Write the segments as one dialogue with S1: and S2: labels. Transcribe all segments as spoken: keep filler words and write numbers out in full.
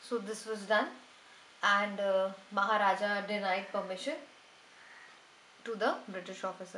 S1: So this was done, and uh, Maharaja denied permission to the British officer.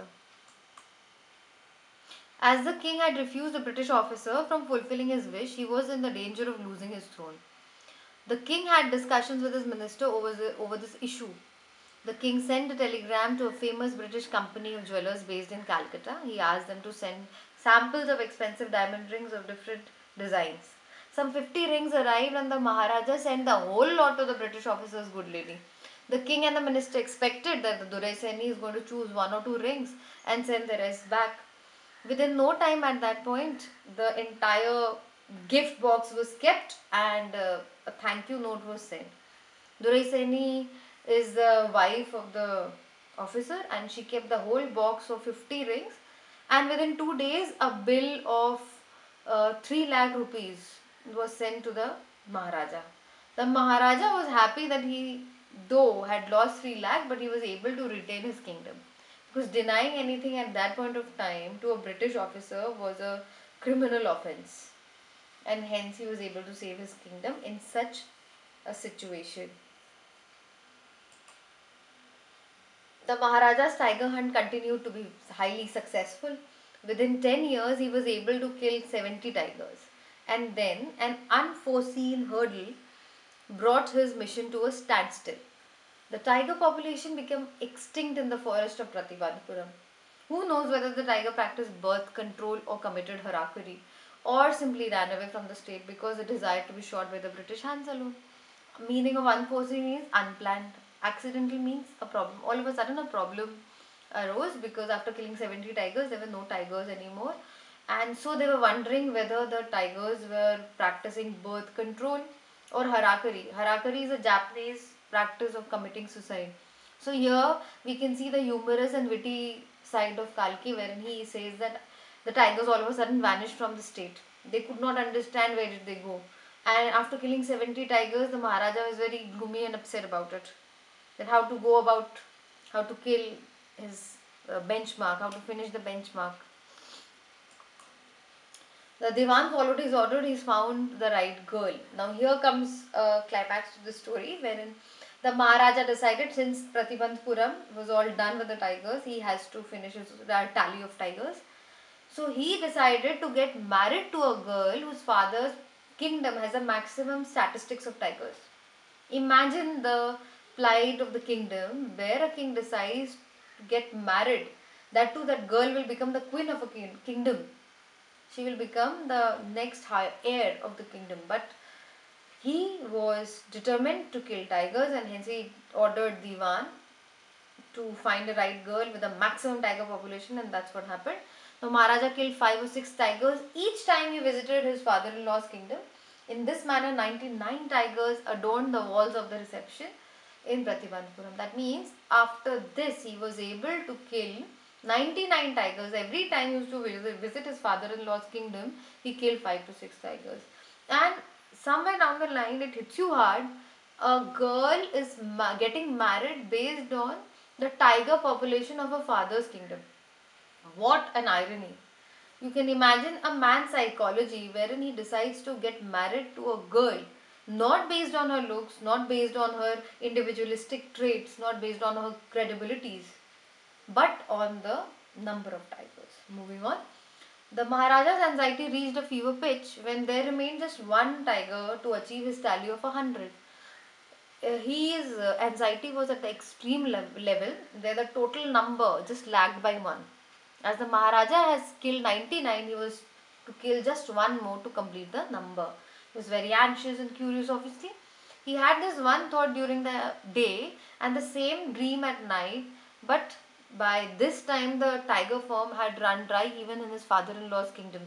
S1: As the king had refused the British officer from fulfilling his wish, he was in the danger of losing his throne. The king had discussions with his minister over, the, over this issue. The king sent a telegram to a famous British company of jewelers based in Calcutta. He asked them to send samples of expensive diamond rings of different designs. Some fifty rings arrived, and the Maharaja sent the whole lot to the British officer's good lady. The king and the minister expected that the Durai Seni is going to choose one or two rings and send the rest back. Within no time at that point, the entire gift box was kept, and uh, a thank you note was sent. Durai Seni is the wife of the officer, and she kept the whole box of fifty rings, and within two days a bill of uh, three lakh rupees was sent to the Maharaja. The Maharaja was happy that he though had lost three lakh, but he was able to retain his kingdom, because denying anything at that point of time to a British officer was a criminal offense, and hence he was able to save his kingdom in such a situation. The Maharaja's tiger hunt continued to be highly successful. Within ten years, he was able to kill seventy tigers. And then, an unforeseen hurdle brought his mission to a standstill. The tiger population became extinct in the forest of Pratibandhupuram. Who knows whether the tiger practiced birth control or committed harakiri, or simply ran away from the state because it desired to be shot by the British hands alone. Meaning of unforeseen means unplanned. Accidental means a problem. All of a sudden, a problem arose because after killing seventy tigers, there were no tigers anymore. And so they were wondering whether the tigers were practicing birth control or harakiri. Harakiri is a Japanese practice of committing suicide. So here we can see the humorous and witty side of Kalki, wherein he says that the tigers all of a sudden vanished from the state. They could not understand where did they go. And after killing seventy tigers, the Maharaja was very gloomy and upset about it. That how to go about, how to kill his uh, benchmark, how to finish the benchmark. The Diwan followed his order, he found the right girl. Now here comes a climax to the story, wherein the Maharaja decided, since Pratibandhupuram was all done with the tigers, he has to finish his uh, tally of tigers. So he decided to get married to a girl whose father's kingdom has a maximum statistics of tigers. Imagine the plight of the kingdom where a king decides to get married. That too, that girl will become the queen of a king- kingdom. She will become the next high heir of the kingdom. But he was determined to kill tigers, and hence he ordered Diwan to find the right girl with a maximum tiger population, and that's what happened. The Maharaja killed five or six tigers each time he visited his father-in-law's kingdom. In this manner, ninety-nine tigers adorned the walls of the reception in Pratibandhupuram. That means after this, he was able to kill ninety-nine tigers. Every time he used to visit his father-in-law's kingdom, he killed five to six tigers. And somewhere down the line, it hits you hard. A girl is ma- getting married based on the tiger population of her father's kingdom. What an irony. You can imagine a man's psychology wherein he decides to get married to a girl not based on her looks, not based on her individualistic traits, not based on her credibilities, but on the number of tigers. Moving on. The Maharaja's anxiety reached a fever pitch when there remained just one tiger to achieve his tally of a hundred. Uh, his uh, anxiety was at the extreme lev- level where the total number just lagged by one. As the Maharaja has killed ninety-nine, he was to kill just one more to complete the number. He was very anxious and curious, obviously. He had this one thought during the day and the same dream at night, but by this time the tiger form had run dry even in his father in law's kingdom.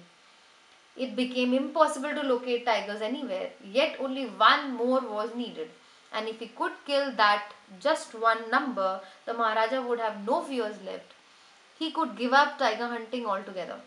S1: It became impossible to locate tigers anywhere, yet only one more was needed. And if he could kill that just one number, the Maharaja would have no fears left. He could give up tiger hunting altogether.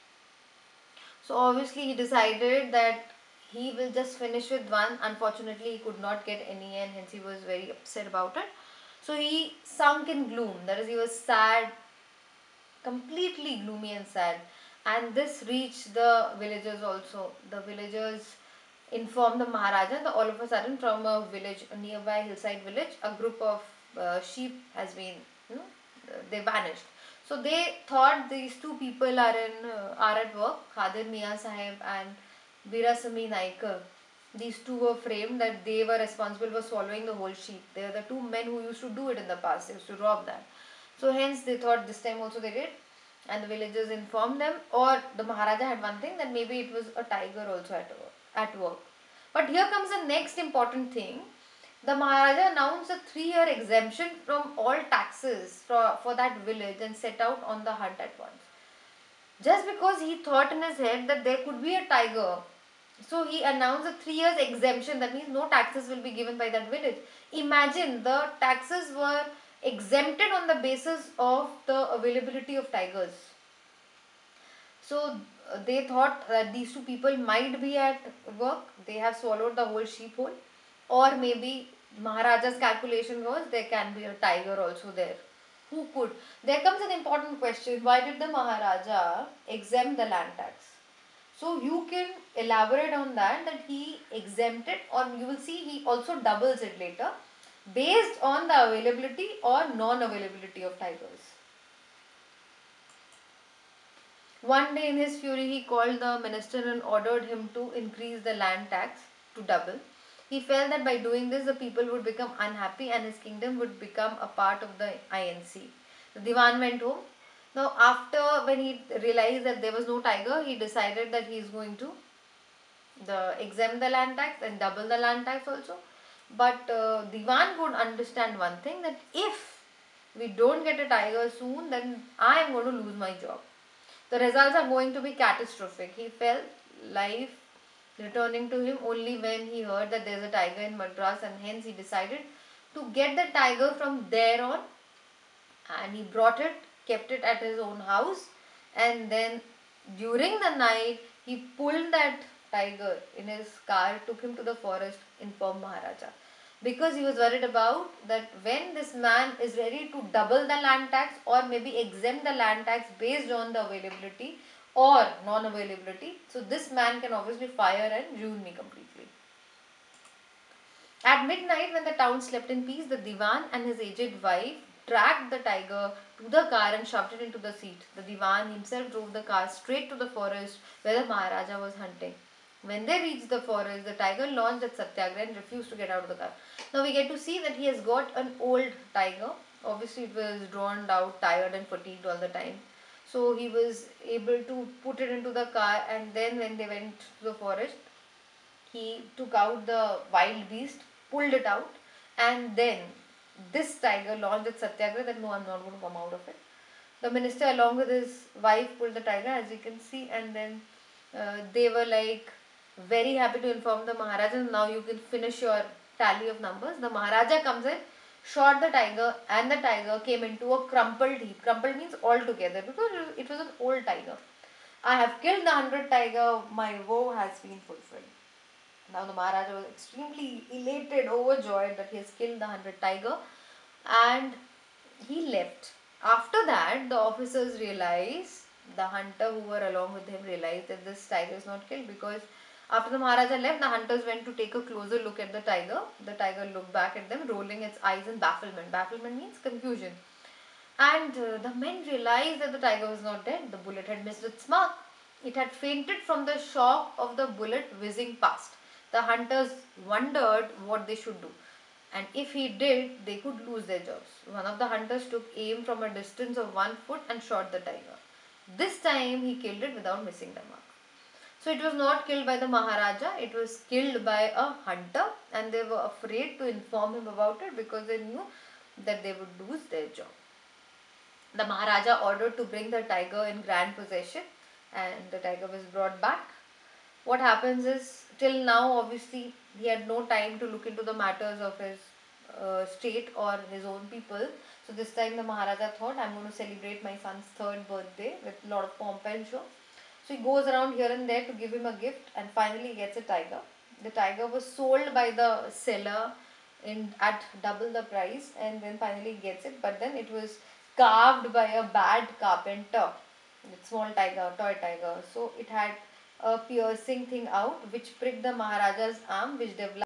S1: So obviously he decided that he will just finish with one. Unfortunately, he could not get any, and hence he was very upset about it. So he sunk in gloom. That is, he was sad, completely gloomy and sad. And this reached the villagers also. The villagers informed the Maharaja that all of a sudden from a village, a nearby hillside village, a group of uh, sheep has been, you know, uh, they vanished. So they thought these two people are in uh, are at work, Khadir Mia Sahib and Virasami Naikar. These two were framed that they were responsible for swallowing the whole sheep. They are the two men who used to do it in the past. They used to rob that. So hence they thought this time also they did, and the villagers informed them. Or the Maharaja had one thing that maybe it was a tiger also at work. At work. But here comes the next important thing. The Maharaja announced a three-year exemption from all taxes for, for that village and set out on the hunt at once. Just because he thought in his head that there could be a tiger, so he announced a three years exemption. That means no taxes will be given by that village. Imagine the taxes were exempted on the basis of the availability of tigers. So uh, they thought that these two people might be at work. They have swallowed the whole sheep whole, or maybe Maharaja's calculation was there can be a tiger also there. Who could? There comes an important question. Why did the Maharaja exempt the land tax? So you can elaborate on that, that he exempted, or you will see he also doubles it later based on the availability or non-availability of tigers. One day in his fury he called the minister and ordered him to increase the land tax to double. He felt that by doing this the people would become unhappy and his kingdom would become a part of the I N C. The Diwan went home. Now after, when he realized that there was no tiger, he decided that he is going to the exempt the land tax and double the land tax also. But uh, Diwan would understand one thing, that if we don't get a tiger soon, then I am going to lose my job. The results are going to be catastrophic. He felt life returning to him only when he heard that there is a tiger in Madras, and hence he decided to get the tiger from there on, and he brought it, kept it at his own house, and then during the night he pulled that tiger in his car, took him to the forest, informed Maharaja. Because he was worried about that when this man is ready to double the land tax or maybe exempt the land tax based on the availability or non-availability, so this man can obviously fire and ruin me completely. At midnight, when the town slept in peace, the Diwan and his aged wife dragged the tiger to the car and shoved it into the seat. The Diwan himself drove the car straight to the forest where the Maharaja was hunting. When they reached the forest, the tiger launched at Satyagraha and refused to get out of the car. Now we get to see that he has got an old tiger. Obviously it was drawn out, tired and fatigued all the time. So he was able to put it into the car, and then when they went to the forest, he took out the wild beast, pulled it out, and then this tiger launched at Satyagraha that no, I'm not going to come out of it. The minister along with his wife pulled the tiger, as you can see, and then uh, they were like very happy to inform the Maharaja, now you can finish your tally of numbers. The Maharaja comes in, shot the tiger, and the tiger came into a crumpled heap. Crumpled means all together, because it was an old tiger. I have killed the hundred tiger, my woe has been fulfilled. Now the Maharaja was extremely elated, overjoyed that he has killed the hundred tiger, and he left. After that, the officers realized, the hunter who were along with him realized that this tiger is not killed, because after the Maharaja left, the hunters went to take a closer look at the tiger. The tiger looked back at them, rolling its eyes in bafflement. Bafflement means confusion. And uh, the men realized that the tiger was not dead. The bullet had missed its mark. It had fainted from the shock of the bullet whizzing past. The hunters wondered what they should do, and if he did, they could lose their jobs. One of the hunters took aim from a distance of one foot and shot the tiger. This time he killed it without missing the mark. So it was not killed by the Maharaja, it was killed by a hunter, and they were afraid to inform him about it because they knew that they would lose their job. The Maharaja ordered to bring the tiger in grand possession, and the tiger was brought back. What happens is, till now obviously he had no time to look into the matters of his uh, state or his own people. So this time the Maharaja thought, I'm going to celebrate my son's third birthday with a lot of pomp and show. So he goes around here and there to give him a gift, and finally he gets a tiger. The tiger was sold by the seller in at double the price, and then finally he gets it, but then it was carved by a bad carpenter. It's small tiger, toy tiger. So it had a piercing thing out, which pricked the Maharaja's arm, which developed